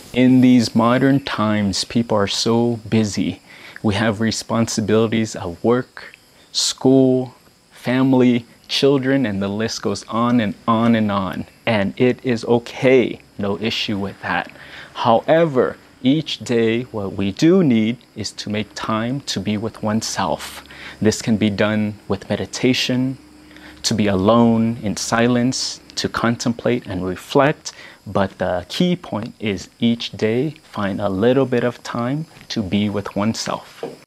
In these modern times, people are so busy. We have responsibilities at work, school, family, children, and the list goes on and on and on. And it is okay, no issue with that. However, each day, what we do need is to make time to be with oneself. This can be done with meditation, to be alone in silence, to contemplate and reflect. But the key point is each day find a little bit of time to be with oneself.